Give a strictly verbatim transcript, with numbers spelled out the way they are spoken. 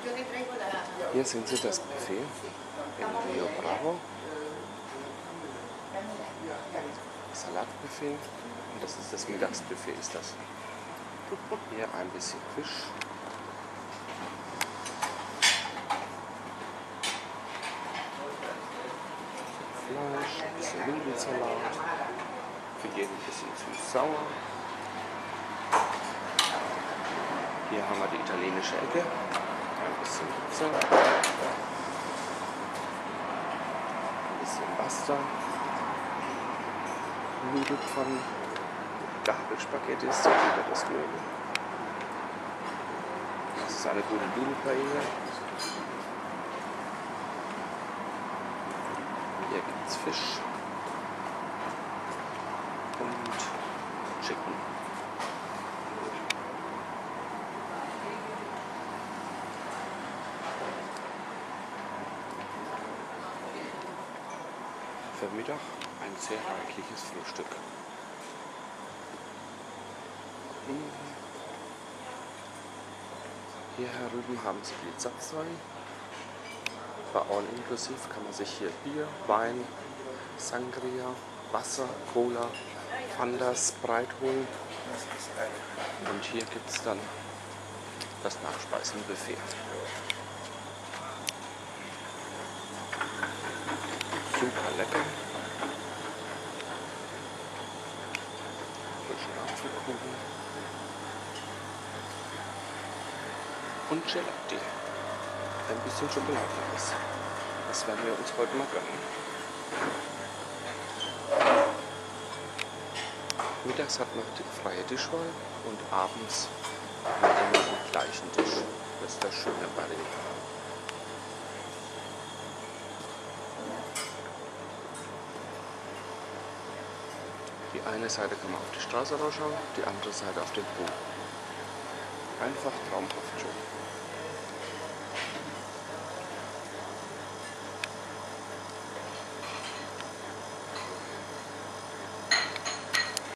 Hier sehen Sie das Buffet in Rio Bravo. Salatbuffet. Und das ist das Mittagsbuffet, ist das. Hier ein bisschen Fisch. Fleisch, ein bisschen Nudelsalat. Für jeden ein bisschen süß-sauer. Hier haben wir die italienische Ecke. Ein bisschen Pizza. Ein bisschen Pasta. Nudelpfannen. Gabelspaghetti ist so, wie wir das mögen. Das ist eine gute Nudelpaella. Hier gibt es Fisch und Chicken. Für Mittag ein sehr reichliches Frühstück. Hier herüben haben Sie die Zapfsäule. Bei All Inclusive kann man sich hier Bier, Wein, Sangria, Wasser, Cola, Fanta, Sprite holen. Und hier gibt es dann das Nachspeisenbuffet. Super lecker. Frischen Apfelkuchen. Und Gelati. Ein bisschen Schokoladeneis. Das werden wir uns heute mal gönnen. Mittags hat man die freie Tischwahl und abends immer den gleichen Tisch. Das ist das Schöne bei den. Die eine Seite kann man auf die Straße rausschauen, die andere Seite auf den Pool. Einfach traumhaft schön.